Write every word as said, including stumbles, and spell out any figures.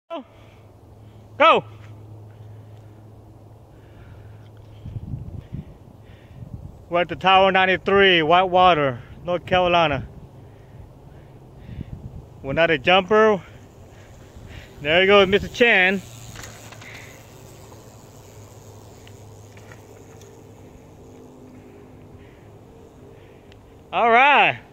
Go! We're at the Tower ninety-three, Whitewater, North Carolina. We're not a jumper. There you go, Mister Chan. All right.